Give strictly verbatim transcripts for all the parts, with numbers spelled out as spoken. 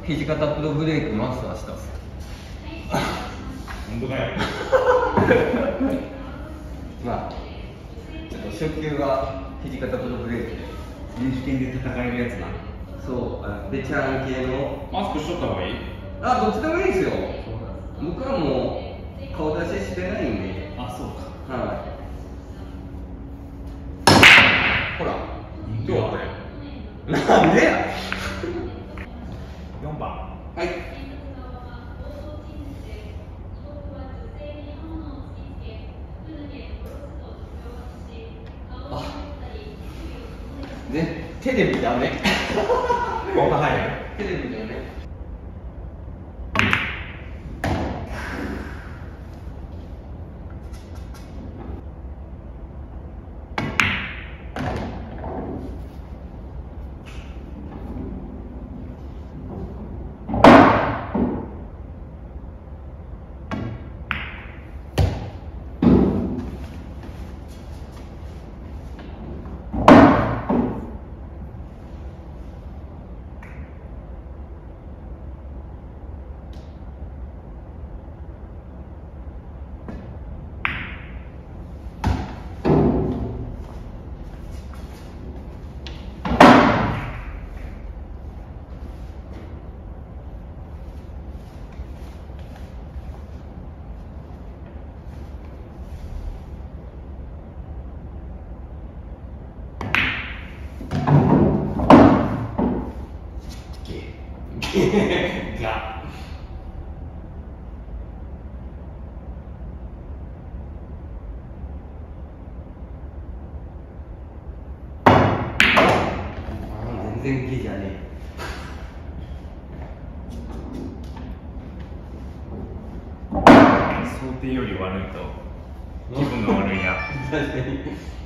肘肩プロブレークマスターしたっす。 本当かよ。 まあちょっと初級が肘肩プロブレークで選手権で戦えるやつな。 そう、あのベテラン系の。 マスクしとった方がいい？ あ、どっちでもいいですよ。僕はもう顔出ししてないんで。 あ、そうか。 はい。ほら、どうこれ。なんでや。 よんばん。 はい。あ、ね、テレビダメ。 こんな入る？ テレビダメ。が全然ゲじゃねえ。 想定より悪いと気分が悪いな。 確かに。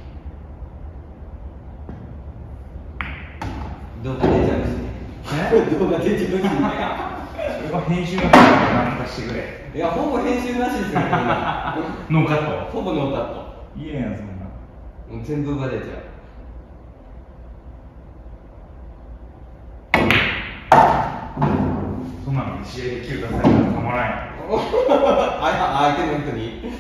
動画出ちゃうしね。動画出ちゃうしね。 それは編集の方がなんかしてくれ。 いや、ほぼ編集なしですよ、今。 ノーカット。 ほぼノーカット。 いいやん、そんな。 もう全部が出ちゃう。 そんなの試合で急出されたらたまらんやん。 あ、相手の人に。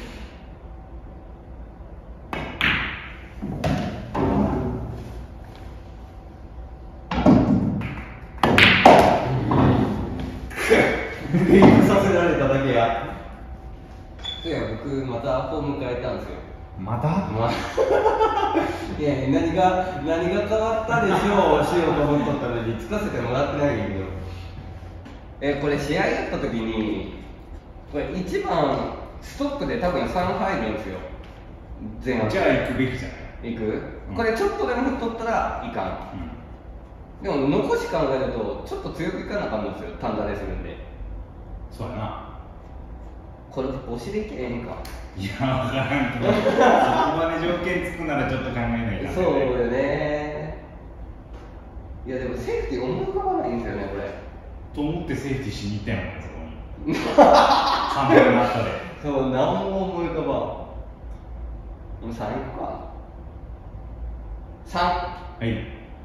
ブレイクさせられただけや。いや、僕またフォーム変えたんですよ。 また？ まあ、いや、何が何が変わったでしょうしようと思っとったのにつかせてもらってないんだけど。え、これ試合やった時にこれいちばんストックで多分さん入るんですよ。前半。 じゃあ行くべきじゃない。 行く、うん、これちょっとでも振っとったらいかん、うん、でも残し考えるとちょっと強くいかなあかんんですよ。単打でするんで。 そうやな。 これ押しでいけへんか。 いや、わからんけどそこまで条件つくならちょっと考えないと。 そうよね。いやでもセーフティー思い浮かばないんですよね、これ。 と思ってセーフティーしに行ったんやもん、そこに。さんばいの中で。 そう、何も思い浮かばん。もうさんいくか。さん。 はい。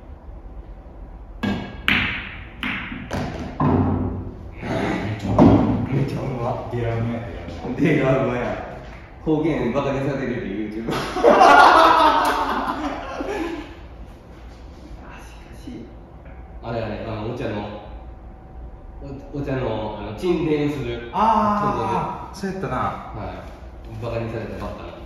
めっちゃうま。 デラウマやで。 デラウマや。方言バカにされるで YouTube。あ、しかし。あれあれ、あのお茶の。お, お茶のあの沈殿する。 ああ、そうやったな。 はい。バカにされたばっかり。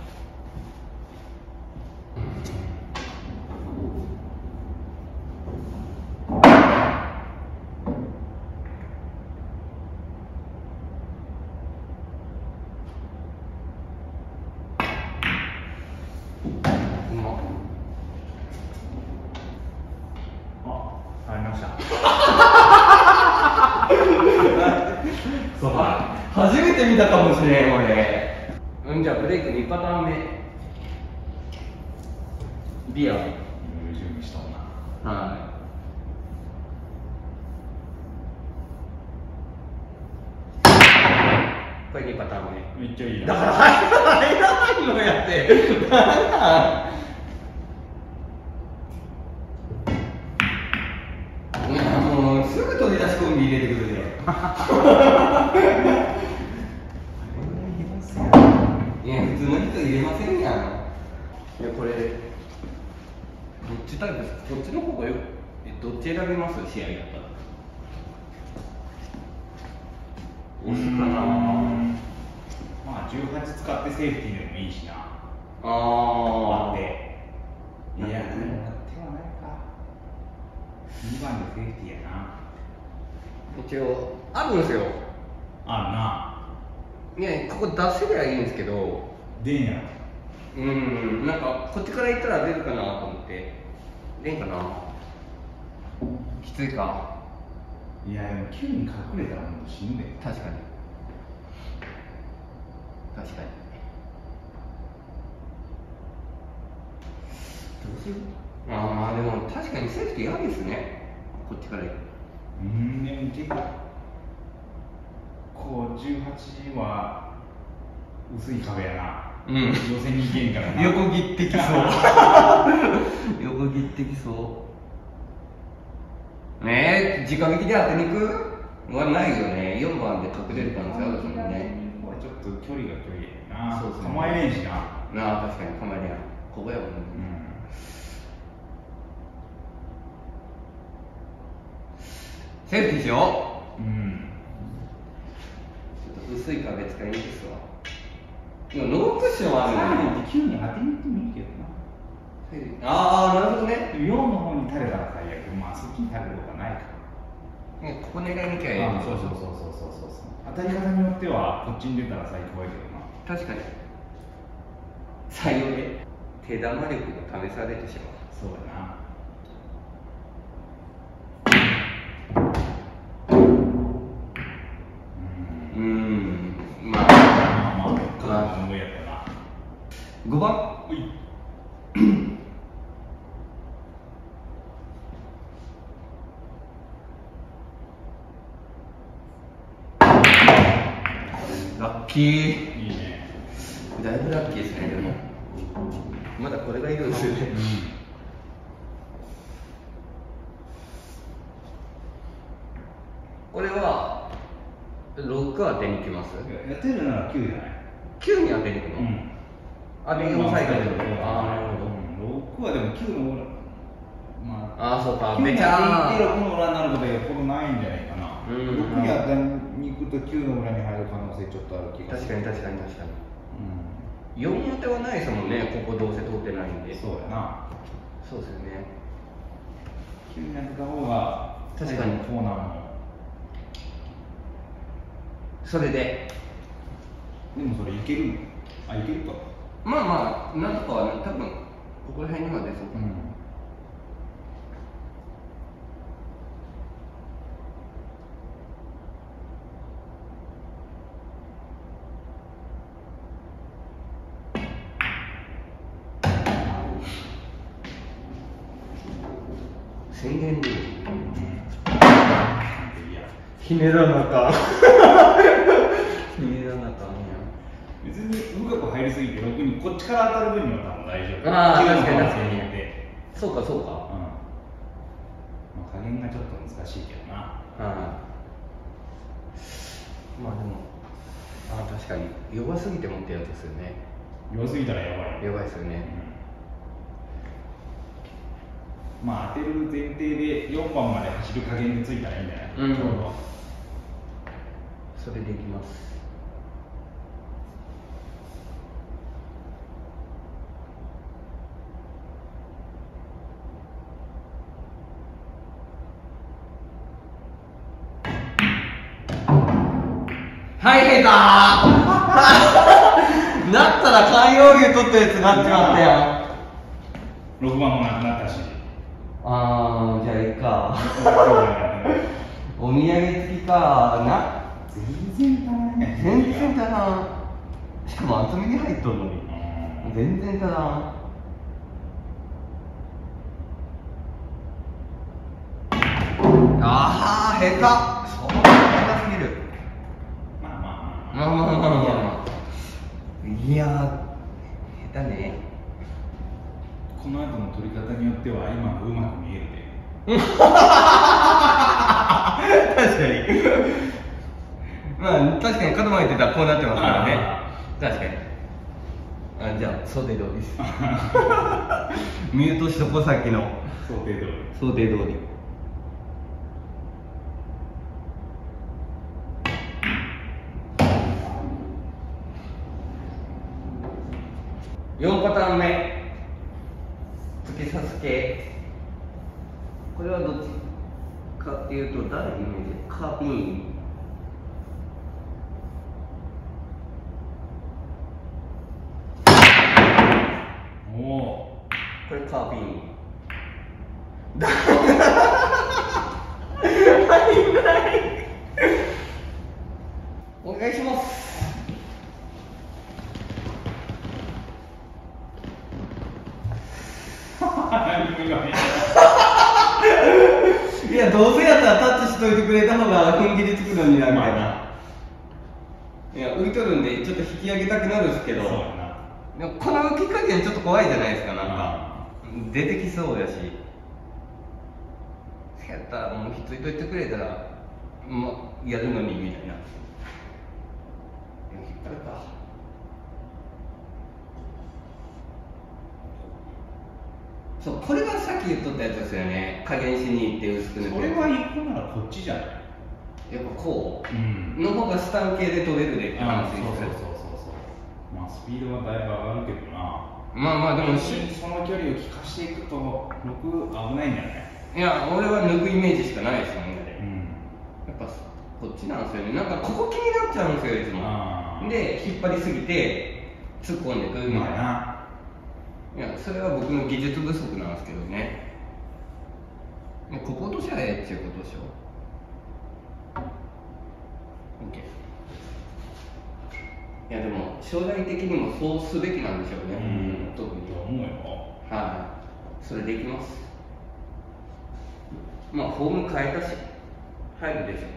初めて見たかもしれん、俺。うん、じゃあブレイクにパターン目。ビア。 準備したもんな。 はい。これにパターン目。 めっちゃいいな。 だから入らないのやって。なんだ。いやもうすぐ取り出しコンビ入入れてくるでいや普通の人入れませんやん。いやこれどっちタイプですか？こっちの方がよえどっち選びます？試合だったら押すかな。 まあじゅうはち使ってセーフティーでもいいしな。 ああ割っていやでも割ってはないか。にばんでセーフティーやな。 一応あるんですよ。 あいやここ出せりゃいいんですけど、 るな。でんやろ。 うんなんかこっちから行ったら出るかなと思って出んかな。きついか。 いやでも急に隠れたらもう死ぬで。 確かに確かに。どうする？ああでも確かにセーフティーありですね。こっちから行く。 うんでも結構じゅうはちは薄い壁やな。 うん予選に行けんからな。 横切ってきそう横切ってきそうねえ。直撃で当てに行くはないよね。よんばんで隠れる可能性あるですもんね。 ちょっと距離が距離やな。 そうですね構えれんしな。 なあ確かに構えれやん。ここやもんね、 うん、 セーフティーしよう。 うんちょっと薄い壁使いにくいっすわ。でもノークッションはあるさんね。 ってきゅうに当てに行ってもいいけどな。 ああなるほどね。 よんの方に垂れたら最悪。まあそっちに垂れることはないか。 ねここ狙いに行きゃいい。 あそうそうそうそうそうそう。当たり方によってはこっちに出たら最高やけどな。 確かに採用で手玉力が試されてしまう。 そうだな。 うーんまあまあまあまあ無理やったな。 ごばんういラッキー。 いいね。 だいぶラッキーですね。でもまだこれがいるんですよね。これはろく当てに行きます？ やってるならきゅうじゃない。 きゅうに当てに行くの？ うんあでよんサイドで。ああなるほど。 ろくはでもきゅうの裏、まあ、 ああそうか。 きゅうにめちゃ当てに行ってろくの裏になることはよっぽどないんじゃないかな。 うんろくに当てに行くときゅうの裏に入る可能性ちょっとある気がする。 確かに確かに確かに。 うん、 よん当てはないですもんね。ここどうせ通ってないんで。 そうやな。 そうですよね。 きゅうに当てた方が確かにコーナーも。 それででもそれいける。あ、いけるか。 まあまあなんとかは、ね、多分ここら辺には出そうかな。 うん宣言でいやひねらなかひねらなか別に深く入りすぎてろくにこっちから当たる分には多分大丈夫。 ああきゅうの確かに方が確かに先にでそうかそうか。 うん、まあ、加減がちょっと難しいけどな。 はい、まあでもあ確かに弱すぎてもってやつですよね。 弱すぎたらやばい。 弱いですよね。 うん、まあ当てる前提でよんばんまで走る加減でついたらいいんじゃない、 うん、 ちょうど。 それでいきます。はい下手なったら寛容牛取ったやつになっちまったやん。 ろくばんもなくなったし。 あーじゃあいいかお土産付きかな。 全然足らない。 全然足らん。しかも厚みに入っとるのに全然足らん。ああ下手。そんな下手すぎる。 まあまあまあまあまあまあまあいやー下手ね。 この後の取り方によっては今のうまく見えるで。 まあ確かに角前ってたらこうなってますからね。確かに。あ、じゃあ想定通りです。ミュートしとこさっきの想定通り。 想定通り。よんパターン目、突き刺す系。これはどっちかっていうと、誰のイメージ？カーピン。 おお。 これカーピン。お願いします。いや、どうせやったらタッチしといてくれた方が踏ん切りつくのになみたいな。いや、浮いとるんでちょっと引き上げたくなるんですけど、でもこの浮き加減ちょっと怖いじゃないですか。なんか出てきそうやし、そうやったらもうひっついといてくれたら、まあ、やるのにみたいな。引っ張るか。そう、これがさっき言っとったやつですよね。加減しに行って薄く塗って。 これは行くならこっちじゃない？ やっぱこう、 うん、 の方がスタン系で取れるでって話です。 そうそうそうそうそう。まあスピードはだいぶ上がるけどな。ままあまあでもその距離を利かしていくと僕危ないんじゃない？ いや、俺は抜くイメージしかないですよね。 うん、 やっぱこっちなんですよね。なんかここ気になっちゃうんですよいつも。で引っ張りすぎて突っ込んでくるみたいな。いや、それは僕の技術不足なんですけどね。ここ落としゃええっていうことでしょ。OK。いやでも将来的にもそうすべきなんでしょうね。 うん、 特に。 思うよ。 はい、それできます。まあフォーム変えたし入るでしょう。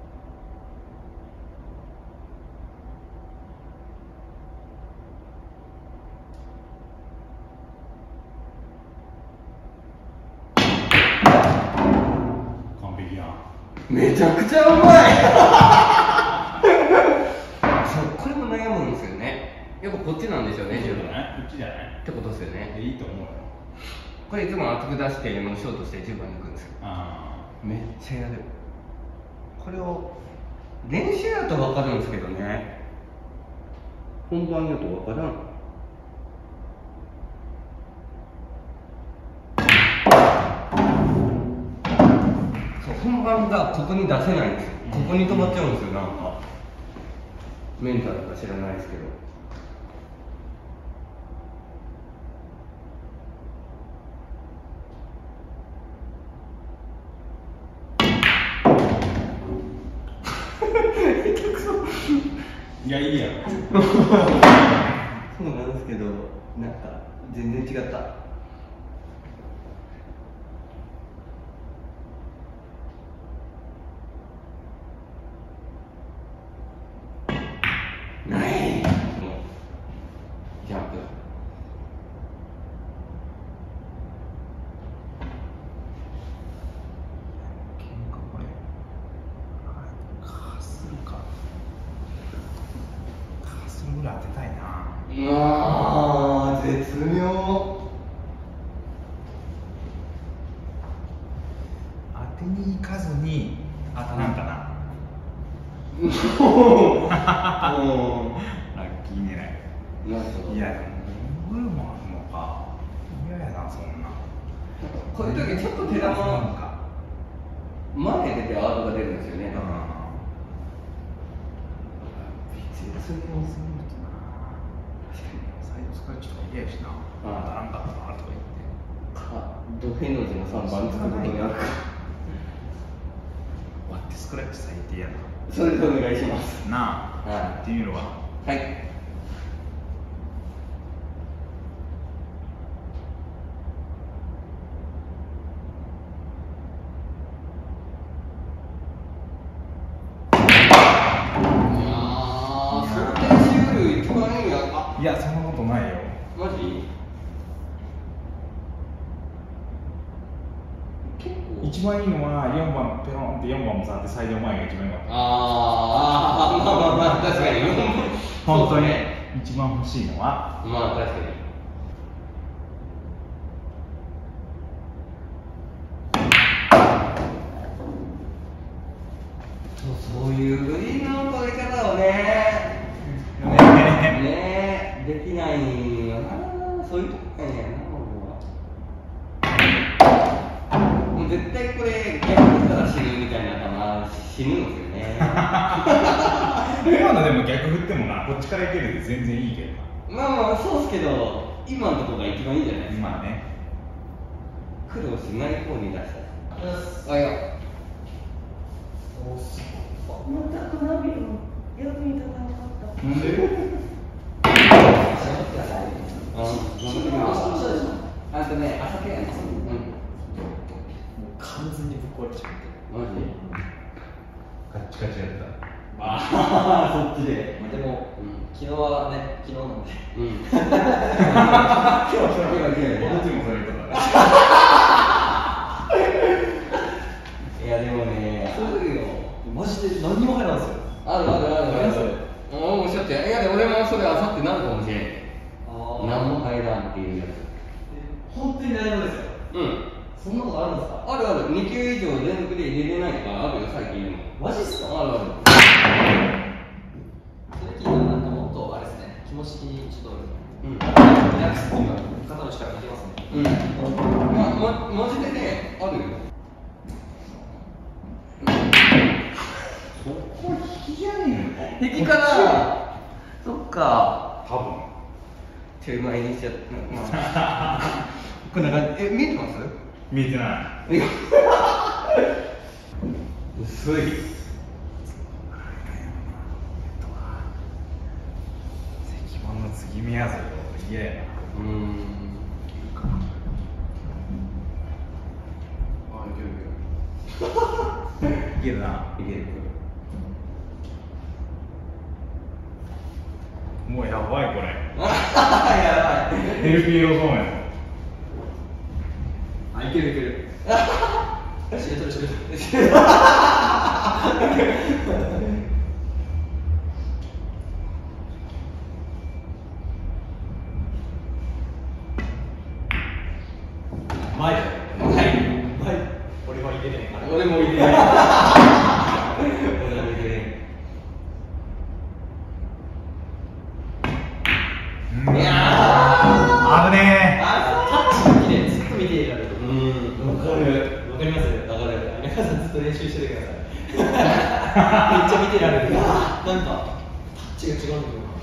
めちゃくちゃうまい。そう、これも悩むんですよね。やっぱこっちなんでしょうね。 自分ね、こっちじゃないってことですよね。 いいと思うよ。 これいつも厚く出してもうショートしてじゅうばん抜くんですよ。 ああ、 めっちゃやる。これを練習やと分かるんですけどね、本番やと分からん。本番がここに出せないんですよ。ここに止まっちゃうんですよ。なんかメンタルか知らないですけど。 いや、いいや。 そうなんですけど、なんか全然違った。ない。ジャンプ。 これ。かするか。かするぐらい当てたいな。 うわー、絶妙。 当てに行かずに当たらんかな。 もうラッキー狙い。いや、ブルもあるのか。嫌やな、そんな。 こういう時ちょっと手玉前出てアートが出るんですよね。 別にそういうのするのとな。サイドスクラッチとか嫌やしな。当たらんかったなとか言って。 か、ドヘの字のさんばんつくことになるか。 割ってスクラッチ最低やな。 それでお願いします。 なあ、 はい、 っていうのは。 はい。 いや、そんなことないよ。 マジ？結構一番いいのはよんばんペロンってよんばんも触って最良前が一番良かった。 ああ、まあまあまあ、確かに。 本当に一番欲しいのは。 まあ確かに。そういうグリーンの取り方をね、ねできないよな、そういうとこやねんな、僕は。もう絶対これ、逆ったら死ぬみたいな球、死ぬんですよね。 今のでも逆振ってもな、こっちからいけるで全然いいけどな。まあまあ、そうっすけど、今のところが一番いいんじゃないですか。 まあね。 苦労しない方に出した。あ、いや。 また花火の役に立たなかった。 なんで？ あとね、朝系やね。うん。 もう完全にぶっ壊れちゃって。 マジ？ カッチカチやった。 ああ、そっちで。 まあ、でも、うん、昨日はね、昨日なんで。 うん。 今日は今日は今日は僕たちもそれ言ったから。 いやでもね、そうよ。 マジで何にも入らんすよ。 あるあるあるある。ああ、もうしょっちゅう。いやでも俺もそれあさってなるかもしれん。 あ何も入らんっていうやつ。 本当に何もですよ。 うん。 そんなことあるんですか？ あるある。に球以上連続で入れれないとかあるよ、最近でも。 マジっすか？ あるある。 それ聞いたらなんかもっとあれですね、気持ち的にちょっと、 うん。 リラックスっていうか、肩の力抜けますね。 うん。ま、ま、マジでね、あるよ。 そこ引きじゃねえの？ 引きかな。そっか。 多分。 ちょい前にしちゃった。こんな感じ。え、見えてます？ 見えてない。 薄い。 石板の継ぎ目やぞ。嫌やな。 うーん。 あ、いけるいける。いけるな。 いける。 もうやばいこれ。 やばい。 エルピー ローンや。 あ、いけるいける。しれとるしれとる。前だよ。前。前。俺は入れねえから。 俺も入れない。俺も入れない。いやー、危ねタッチの綺麗、ずっと見ていられる。 ー。うん。わかる。 わかります？ わかる。 皆さんずっと練習しててください。めっちゃ見てられる。なんかタッチが違うんだよ。